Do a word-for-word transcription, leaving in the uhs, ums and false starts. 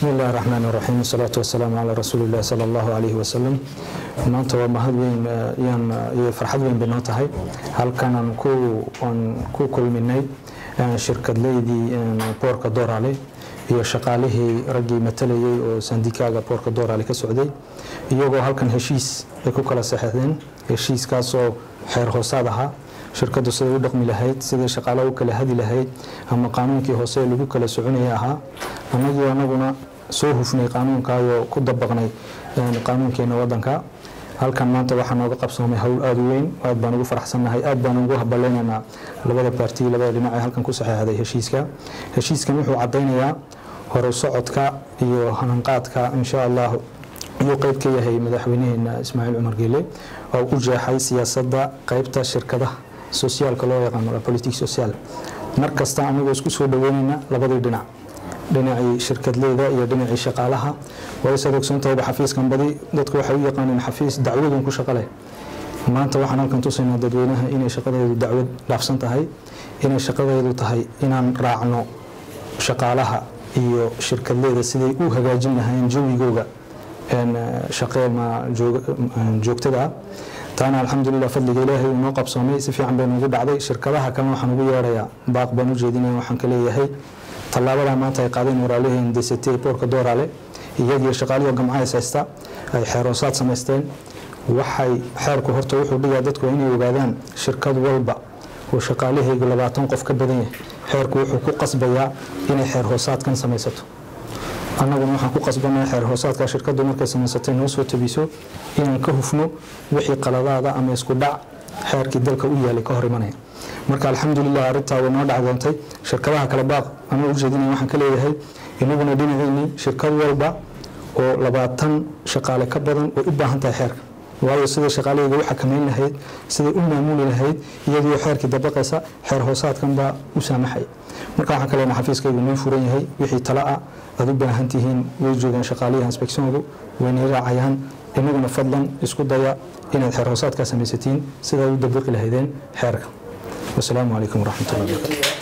بسم الله الرحمن الرحيم والصلاة والسلام على رسول الله صلى الله عليه وسلم. maanta waa mahad weyn yaan iyo farxad weyn bino tahay halkan aan ku aan ku kulminay shirkadleydii Porka Dorale iyo shaqaalihii ragii matalayay oo sandikaaga Porka Dorale ka socday iyagoo halkan heshiis ay ku kala saxeexdeen heshiiskaas oo xeer hoosaad ahaa shirkadu sida u dhaqmi lahayd sida shaqaalaha u kala hadi lahayd ama qaanuunkii hoose lagu kala soconayay ahaa anagii anaguna soo hufnay qaanuunkaayo ku dabaqnay qaanuunkeena wadanka halkan maanta waxaan nooga qabsoomay hawl aad u weyn aad baan ugu faraxsanahay aad baan ugu habaleynaynaa labada parti labada dhinac ee halkan ku saxeexday heshiiska heshiiskan wuxuu cadeynayaa hor u socodka iyo hanqaadka insha Allah iyo qayb ka yahay madaxweynaha Ismaaciil Umar Geele oo u jeexay siyaasadda qaybta shirkadaha socialka loo yaqaan politique sociale markasta anagu isku soo dhaweynayna labada dhinac dhinacii shirkadleyda iyo dhinacii shaqaalaha way sadogsantahay xafiiskan badi dadku waxay u yaqaaneen xafiis dacwadan ku shaqale maanta waxaan halkan tusaynaa dadweynaha inay shaqadeedu dacwad dhaafsan tahay inay shaqadeedu tahay inaan raacno shaqaalaha iyo shirkadleyda sidii u hagaajin lahayn jawigooga een shaqeema joogtada taana alxamdulillah fadliga ilaahay inoo qabsoomay si fiican baan ugu dhacday shirkadaha kale waxaan ugu yeerayaa baaq baan u jeedinay waxaan ka leeyahay talaabada maanta ay qaadeen waraaliheen D C T Porka Dorale iyagii shaqaaliyo gamcaysa haysta ay xeerosaad sameysteen waxay xeerku horta wuxuu dhigaa dadku inay ogaadaan shirkad walba oo shaqaalihaygu labaatan qof ka badan yahay xeerku wuxuu ku qasbayaa inay xeer hoosaadkan sameysato annaguna waxaan ku qasbanay xeer hoosaadka shirkadu markay sameysatay noo soo tabiso inaan ka hufno wixii qaladaada ama isku dhac xeerkii dalka u yaalay ka hor imanaya marka alxamdulillah arintaa way noo dhacdoontay shirkadaha kala baaq ama u jeedinay waxaan ka leeyahay inaguna dhinaceeni shirkad walba oo labaatan shaqaale ka badan oo u baahan tahay xeerka waayo sida shaqaaleyga waxa kameyn lahayd sida u maamuli lahayd iyadoo xeerkii dabaqaysa xeer hoosaadkan baa u saamaxay marka waxaan ka leenahay xafiiskaygu noo furan yahay wixii tala ah aad u baahan tihiin way joogaan shaqaalaha inspectionadu wayna raacayaan inaguna fadlan isku daya inaad xeer hoosaadka sameysatiin sida u dabaqi lahaydeen xeerka والسلام عليكم ورحمة الله وبركاته.